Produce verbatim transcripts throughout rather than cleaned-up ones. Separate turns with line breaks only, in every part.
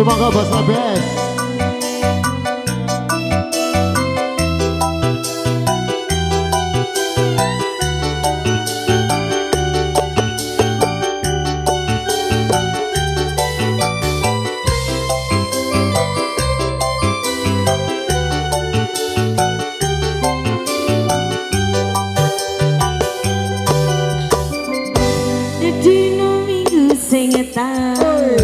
Semoga bos labes.
Dino minggu sing ngetan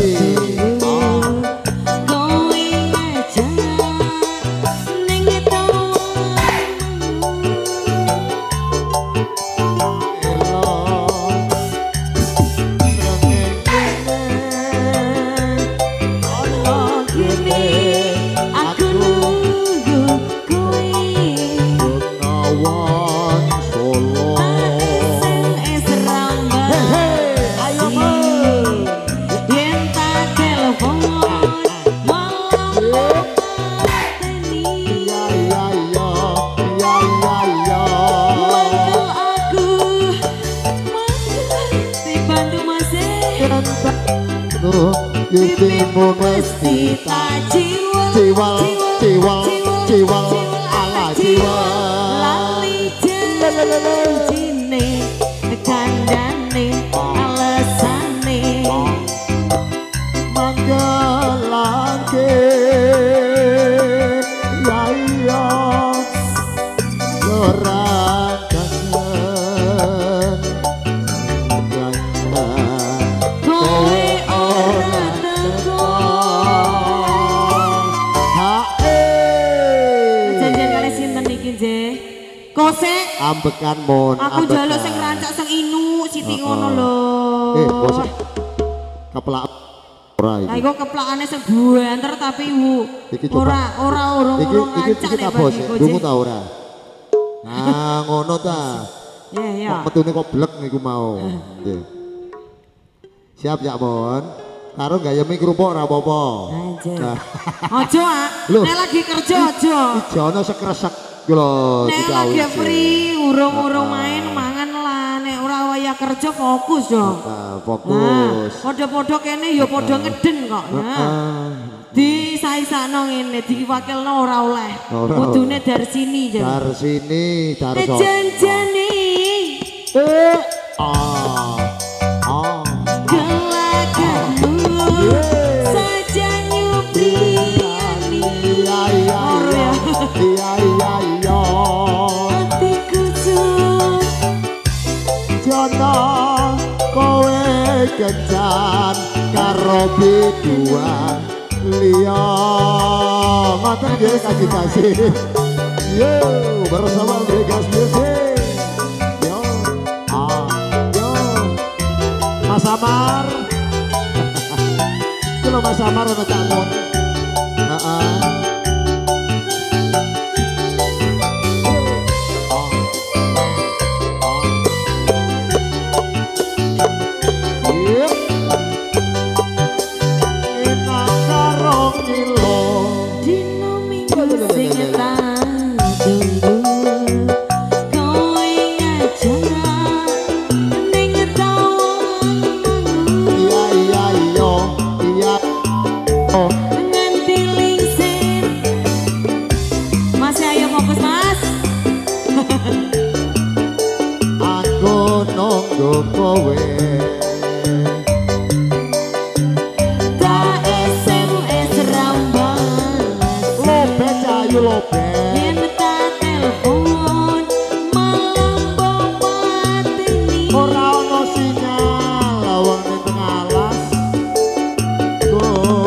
Pipimu mesti tak jiwa, jiwa, jiwa, jiwa, ala jiwa.
Lali janjine, kandane, alesane
manggelake, ya iya, orang kangen, kangen, kowe orang teko. Hae.
Janjian kali sinten iki, Je? Kose?
Ambekan mon.
Aku jaluk sing rancak sing inu, Siti ngono lho.
Eh, kose. Keplak ora iki.
Lah iku keplakane sing buanter tapi wu. Ora, ora urung
Iki
urung
iki
rancak
iki
nek
tak bos.
bagiku, Je.
Dungu ta ora? Nah, ngono ta.
Iya, iya.
Kok metune kok blek niku mau. Nggih. Siap ya, Mon. Karo gayeme kerupuk ora apa-apa.
Anjir.
Nah,
Ojo, ah.
Loh.
Nek lagi kerja ojo.
ijono sekresek ku lho
Nek
dikawin.
lagi free, urung-urung main mangan lah. Nek ora waya kerja fokus dong.
Nah,
Nah,
fokus.
podo-podo kene ya podo ngeden kok. Nah.
Ah,
Di saisakno ngene diwakilno ora oleh.
Ora
Kudune dari sini jan.
dari sini, dari
Nek
sono.
janjane
Eh, ah, ah.
gelagatmu saja nyupiani.
Iya, iya,
Ora
iya.
ya.
Iya, iya, iya.
Hatiku tuh
Jono kowe kencan karo biduan liya. Ngoten nggih kasih-kasih. Yo, bersama Vegas Music. Yo, ah, yo. Mas Amar. Itu lho Mas Amar ana Cak Mon. Heeh.
dino minggu sing ngetan tunggu kowe ngajak ning nganti lingsir. Mas ayo fokus Mas.
Aku nunggu kowe
Tak S M S rambalas
lobe cayu lobe
yen tak telepon malam bomateni.
ora ono sinyal lawang ning tengah alas go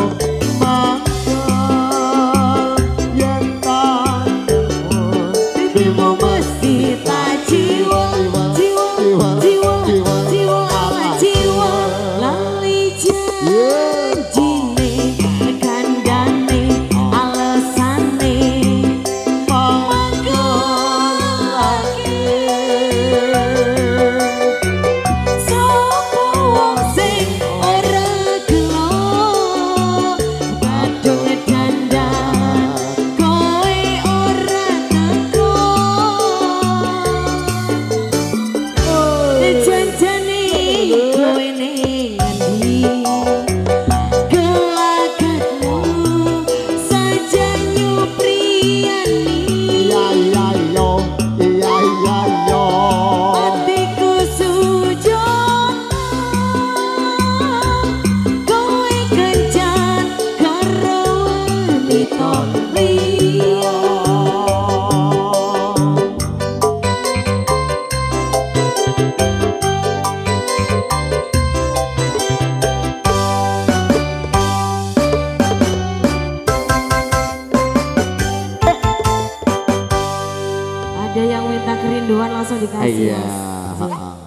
mangkel yen tak telepon
Pipimu mesti tak jiwa, jiwa, jiwa, jiwa, ala jiwa. Lali janjine, kandane, alesane wanita liya. Ada yang minta kerinduan langsung dikasih.
Iya.
Mas.